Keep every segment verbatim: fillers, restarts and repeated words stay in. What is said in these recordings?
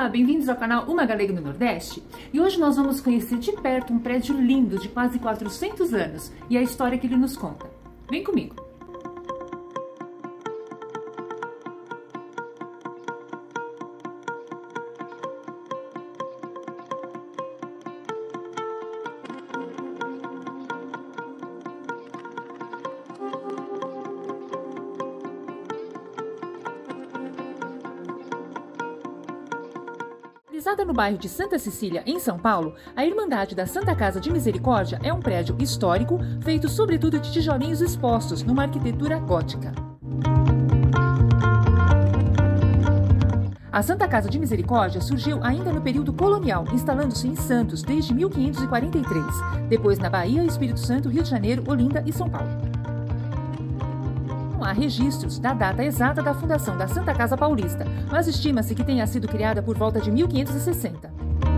bem-vindos ao canal Uma Galega no Nordeste. E hoje nós vamos conhecer de perto um prédio lindo de quase quatrocentos anos e a história que ele nos conta. Vem comigo! Localizada no bairro de Santa Cecília, em São Paulo, a Irmandade da Santa Casa de Misericórdia é um prédio histórico feito sobretudo de tijolinhos expostos numa arquitetura gótica. A Santa Casa de Misericórdia surgiu ainda no período colonial, instalando-se em Santos desde mil quinhentos e quarenta e três, depois na Bahia, Espírito Santo, Rio de Janeiro, Olinda e São Paulo. Não há registros da data exata da fundação da Santa Casa Paulista, mas estima-se que tenha sido criada por volta de mil quinhentos e sessenta.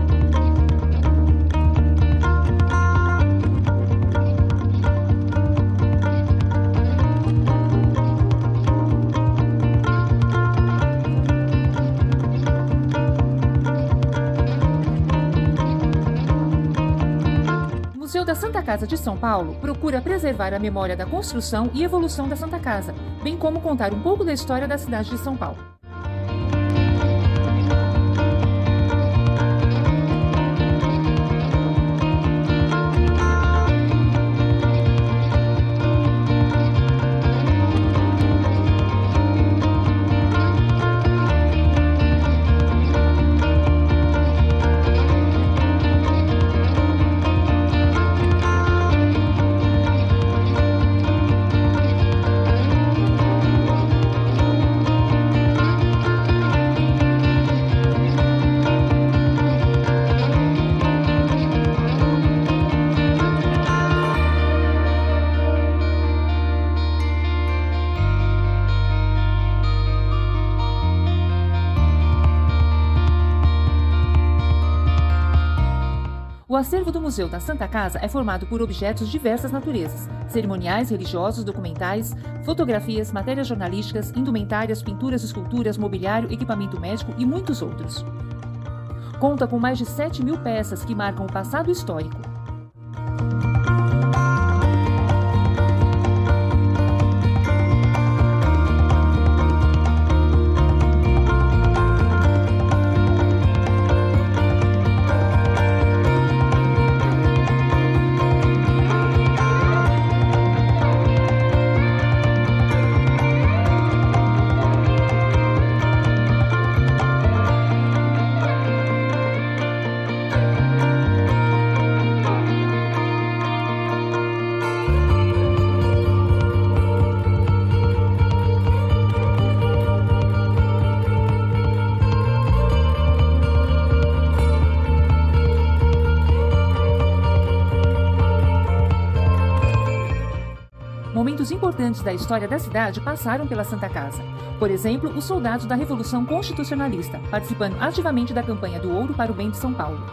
O Museu da Santa Casa de São Paulo procura preservar a memória da construção e evolução da Santa Casa, bem como contar um pouco da história da cidade de São Paulo. O acervo do Museu da Santa Casa é formado por objetos de diversas naturezas, cerimoniais, religiosos, documentais, fotografias, matérias jornalísticas, indumentárias, pinturas, esculturas, mobiliário, equipamento médico e muitos outros. Conta com mais de sete mil peças que marcam o passado histórico. Momentos importantes da história da cidade passaram pela Santa Casa. Por exemplo, os soldados da Revolução Constitucionalista, participando ativamente da campanha do Ouro para o Bem de São Paulo.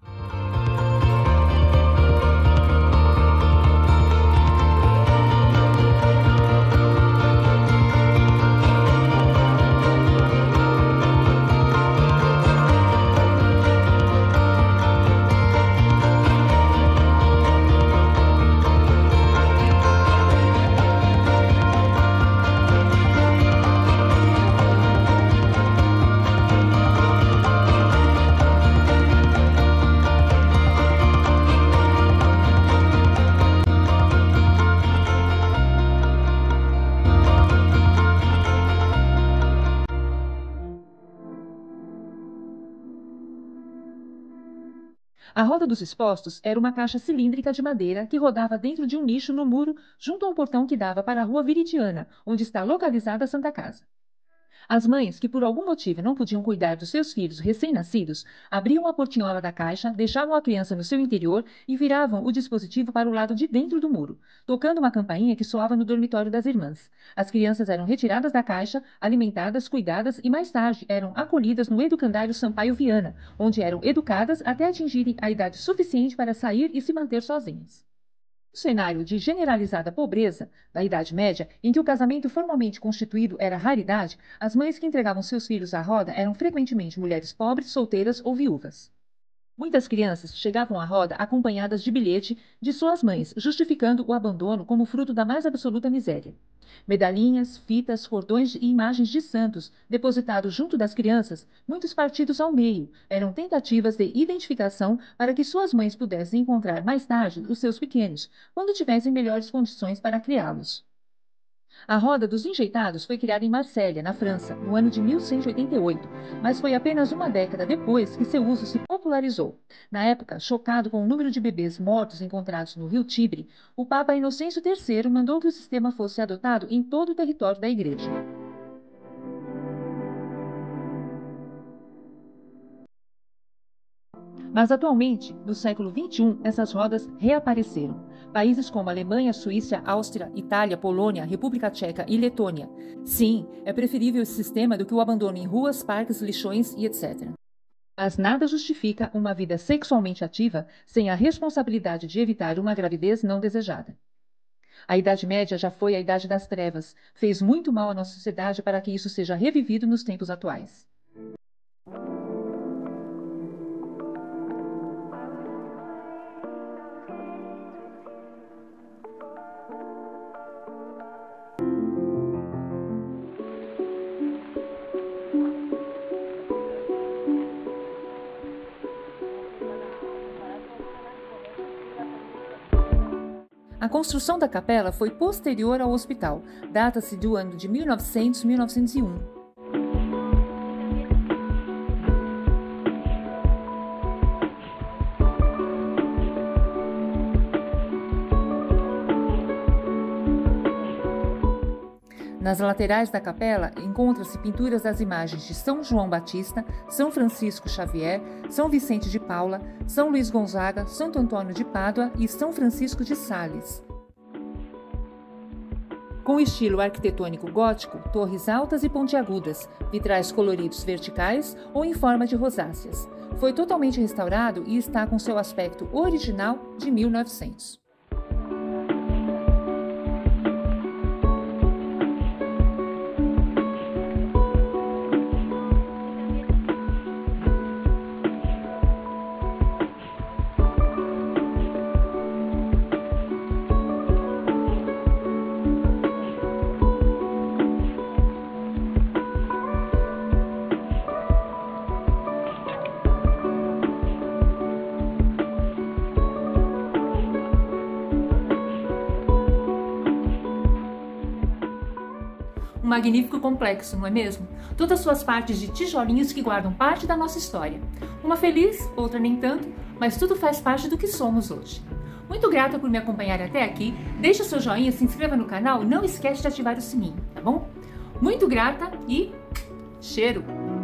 A roda dos expostos era uma caixa cilíndrica de madeira que rodava dentro de um nicho no muro junto ao portão que dava para a Rua Viridiana, onde está localizada a Santa Casa. As mães, que por algum motivo não podiam cuidar dos seus filhos recém-nascidos, abriam a portinhola da caixa, deixavam a criança no seu interior e viravam o dispositivo para o lado de dentro do muro, tocando uma campainha que soava no dormitório das irmãs. As crianças eram retiradas da caixa, alimentadas, cuidadas e mais tarde eram acolhidas no educandário Sampaio Viana, onde eram educadas até atingirem a idade suficiente para sair e se manter sozinhas. No cenário de generalizada pobreza da Idade Média, em que o casamento formalmente constituído era raridade, as mães que entregavam seus filhos à roda eram frequentemente mulheres pobres, solteiras ou viúvas. Muitas crianças chegavam à roda acompanhadas de bilhete de suas mães, justificando o abandono como fruto da mais absoluta miséria. Medalhinhas, fitas, cordões e imagens de santos depositados junto das crianças, muitos partidos ao meio, eram tentativas de identificação para que suas mães pudessem encontrar mais tarde os seus pequenos, quando tivessem melhores condições para criá-los. A Roda dos Enjeitados foi criada em Marsella, na França, no ano de mil cento e oitenta e oito, mas foi apenas uma década depois que seu uso se popularizou. Na época, chocado com o número de bebês mortos encontrados no rio Tibre, o Papa Inocêncio terceiro mandou que o sistema fosse adotado em todo o território da Igreja. Mas atualmente, no século vinte e um, essas rodas reapareceram. Países como Alemanha, Suíça, Áustria, Itália, Polônia, República Tcheca e Letônia. Sim, é preferível esse sistema do que o abandono em ruas, parques, lixões e etcétera. Mas nada justifica uma vida sexualmente ativa sem a responsabilidade de evitar uma gravidez não desejada. A Idade Média já foi a Idade das Trevas, fez muito mal à nossa sociedade para que isso seja revivido nos tempos atuais. A construção da capela foi posterior ao hospital, data-se do ano de mil e novecentos a mil novecentos e um. Nas laterais da capela encontram-se pinturas das imagens de São João Batista, São Francisco Xavier, São Vicente de Paula, São Luís Gonzaga, Santo Antônio de Pádua e São Francisco de Sales. Com estilo arquitetônico gótico, torres altas e pontiagudas, vitrais coloridos verticais ou em forma de rosáceas. Foi totalmente restaurado e está com seu aspecto original de mil e novecentos. Um magnífico complexo, não é mesmo? Todas suas partes de tijolinhos que guardam parte da nossa história. Uma feliz, outra nem tanto, mas tudo faz parte do que somos hoje. Muito grata por me acompanhar até aqui. Deixe o seu joinha, se inscreva no canal e não esquece de ativar o sininho, tá bom? Muito grata e cheiro!